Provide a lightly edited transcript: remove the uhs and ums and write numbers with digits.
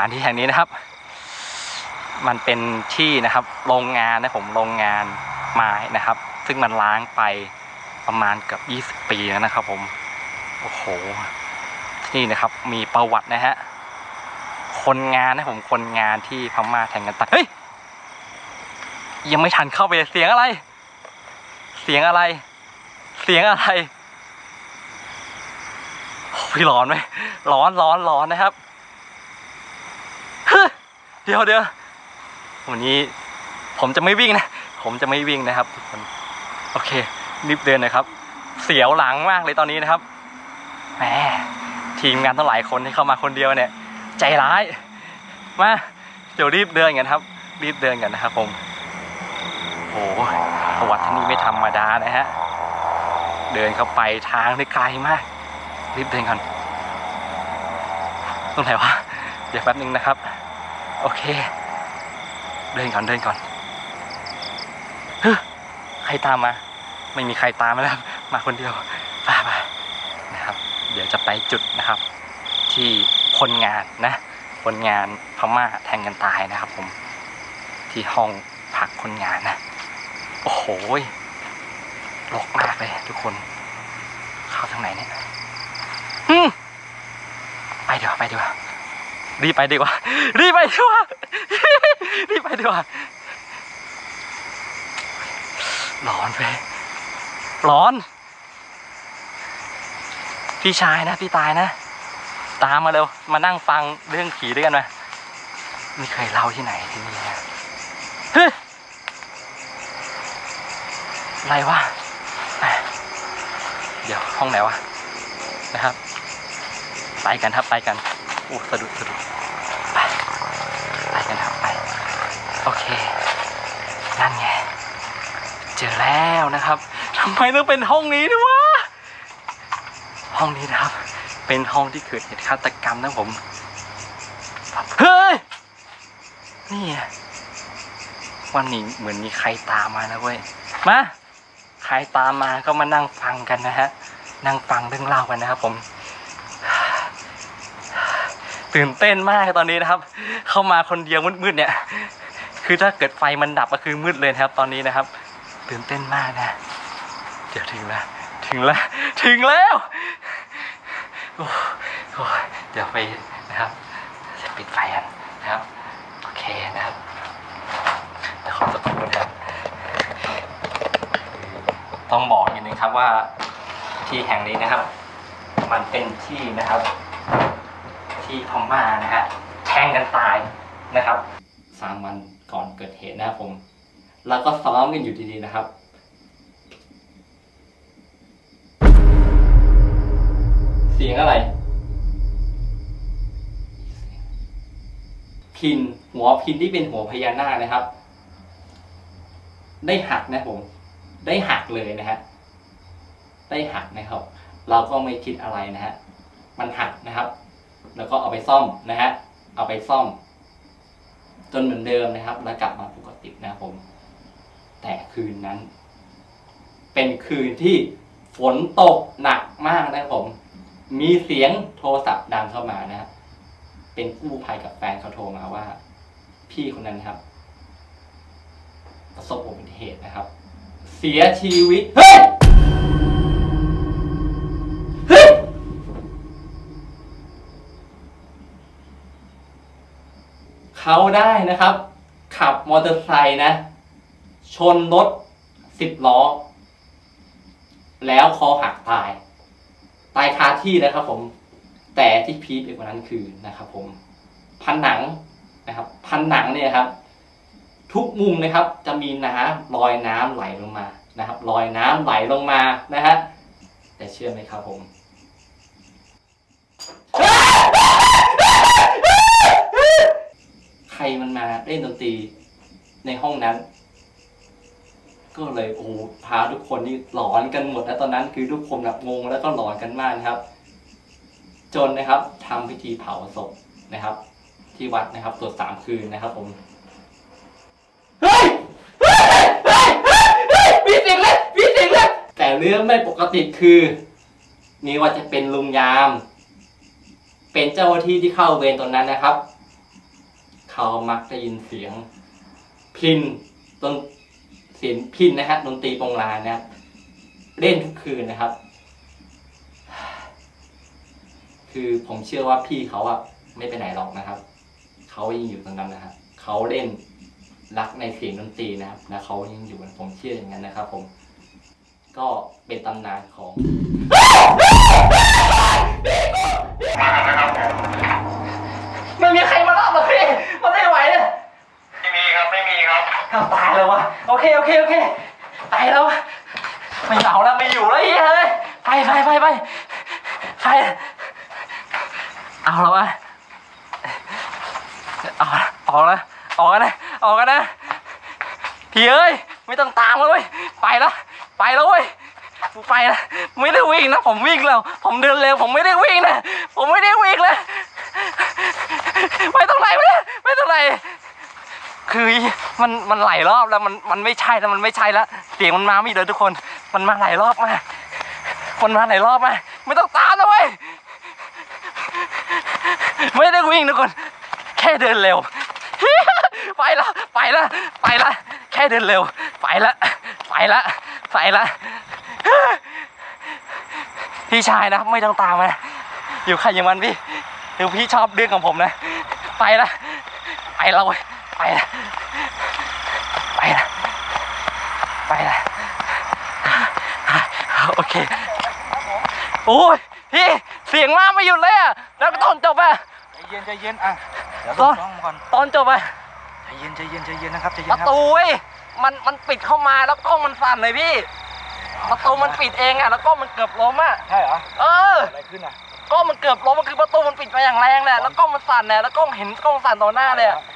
านที่แห่งนี้นะครับมันเป็นที่นะครับโรงงานนะผมโรงงานไม้นะครับซึ่งมันล้างไปประมาณเกือบ20 ปีแล้วนะครับผมโอ้โหนี่นะครับมีประวัตินะฮะคนงานนะผมคนงานที่พม่าแทงกันตายเฮ้ยยังไม่ทันเข้าไปเสียงอะไรเสียงอะไรเสียงอะไรพี่ร้อนไหมร้อนนะครับเดี๋ยววันนี้ผมจะไม่วิ่งนะผมจะไม่วิ่งนะครับทุกคนโอเครีบเดินหน่อยครับเสียวหลังมากเลยตอนนี้นะครับแหมทีมงานตั้งหลายคนที่เข้ามาคนเดียวเนี่ยใจร้ายมาเดี๋ยวรีบเดินกันครับรีบเดินกันนะครับผมโอ้ประวัติที่นี่ไม่ธรรมดานะฮะเดินเข้าไปทางที่ไกลมากรีบเดินก่อนตรงไหนวะเดี๋ยวแป๊บนึงนะครับโอเคเดินก่อนใครตามมาไม่มีใครตามมาแล้วมาคนเดียวไปนะครับเดี๋ยวจะไปจุดนะครับที่คนงานนะคนงานพม่าแทงกันตายนะครับผมที่ห้องพักคนงานนะโอ้โหรกมากเลยทุกคนเข้าทางไหนเนี่ยไปดีกว่ารีบไปดีกว่าร้อนไปร้อนพี่ชายนะพี่ตายนะตามมาเร็วมานั่งฟังเรื่องผีด้วยกันไหมไม่เคยเล่าที่ไหนที่นี่นะเฮ้ยอะไรวะเดี๋ยวห้องไหนวะนะครับไปกันอู้สะดุดไปกันครับไปโอเคนั่นไงเจอแล้วนะครับทำไมต้องเป็นห้องนี้ด้วยวะห้องนี้นะครับเป็นห้องที่เกิดเหตุฆาตกรรมนะผมเฮ้ยนี่วันนี้เหมือนมีใครตามมานะเว้ยมาใครตามมาก็มานั่งฟังกันนะฮะนั่งฟังเรื่องเล่ากันนะครับผมตื่นเต้นมากตอนนี้นะครับเข้ามาคนเดียวมืดๆเนี่ยคือถ้าเกิดไฟมันดับก็คือมืดเลยครับตอนนี้นะครับตื่นเต้นมากนะเดี๋ยวถึงแล้วโอ้ยเดี๋ยวไปนะครับจะปิดไฟกันนะครับโอเคนะครับแต่ขอสักครู่นะครับต้องบอกนิดนึงครับว่าที่แห่งนี้นะครับมันเป็นที่นะครับที่พม่านะฮะแทงกันตายนะครับ3 วันก่อนเกิดเหตุนะครับผมแล้วก็ซ้อมกันอยู่ดีๆนะครับเสียงอะไรพินหัวพินที่เป็นหัวพญานาคนะครับได้หักนะผมได้หักเลยนะฮะได้หักนะครับเราก็ไม่คิดอะไรนะฮะมันหักนะครับแล้วก็เอาไปซ่อมนะฮะเอาไปซ่อมจนเหมือนเดิมนะครับแล้วกลับมาปกตินะผมแต่คืนนั้นเป็นคืนที่ฝนตกหนักมากนะผมมีเสียงโทรศัพท์ดังเข้ามานะฮะเป็นกู้ภัยกับแฟนเขาโทรมาว่าพี่คนนั้นครับประสบอุบัติเหตุนะครับเสียชีวิตเฮ้ยเขาได้นะครับขับมอเตอร์ไซค์นะชนรถ10 ล้อแล้วคอหักตายคาที่นะครับผมแต่ที่พีคไปกว่านั้นคือนะครับผมผนังนะครับผนังเนี่ยครับทุกมุมนะครับจะมีน้ำลอยน้ำไหลลงมานะครับลอยน้ำไหลลงมานะฮะแต่เชื่อไหมครับผมใครมันมาเล่นดนตรีในห้องนั้นก็เลยโอ้พาทุกคนนี่หลอนกันหมดแล้วตอนนั้นคือทุกคนแบบงงแล้วก็หลอนกันมากนะครับจนนะครับทำพิธีเผาศพนะครับที่วัดนะครับสวด3 คืนนะครับผมมีเสียงแล้วแต่เรื่องไม่ปกติคือมีว่าจะเป็นลุงยามเป็นเจ้าหน้าที่ที่เข้าเวรตอนนั้นนะครับเขามักได้ยินเสียงพิณเสียงพิณนะฮะดนตรีโปงลางนะครับเล่นทุกคืนนะครับคือผมเชื่อว่าพี่เขาอะไม่ไปไหนหรอกนะครับเขายังอยู่ตรงนั้นนะครับเขาเล่นรักในเสียงดนตรีนะครับและเขายังอยู่ผมเชื่ออย่างนั้นนะครับผมก็เป็นตำนานของไม่มีใครมาเล่าหรอกพี่มันไม่ไหวเลยไม่มีครับตายแล้ววะโอเคตายแล้วไม่เอาแล้วไม่อยู่แล้วเฮ้ยไปเอาแล้ววะออกกันนะพี่เอ้ยไม่ต้องตามแล้วเว้ยไปแล้วเว้ยไปแล้วไม่ได้วิ่งนะผมวิ่งแล้วผมเดินเร็วผมไม่ได้วิ่งนะผมไม่ได้วิ่งเลยไม่ต้องไหนคือมันหลายรอบแล้วมันไม่ใช่แล้วเสียงมันมาไม่เลยทุกคนมันมาหลายรอบมากไม่ต้องตามนะเว้ยไม่ได้วิ่งทุกคนแค่เดินเร็วไปละแค่เดินเร็วไปละพี่ชายนะไม่ต้องตามนะอยู่ใครอย่างมันพี่เดี๋ยวพี่ชอบเรื่องของผมนะไปละโอเคโอ้ยพี่เสียงมาไม่หยุดเลยอ่ะแล้วตอนจบอ่ะใจเย็นอ่ะเดี๋ยวตอนจบอ่ะใจเย็นนะครับใจเย็นประตูเว้ยมันปิดเข้ามาแล้วกล้องมันสั่นเลยพี่ประตูมันปิดเองอ่ะแล้วก็มันเกือบล้มอ่ะใช่เหรออะไรขึ้นอ่ะก็มันเกือบล้มมันคือประตูมันปิดไปอย่างแรงแหละแล้วก็มันสั่นแหละแล้วก็เห็นกล้องสั่นต่อหน้าเลยอ่ะ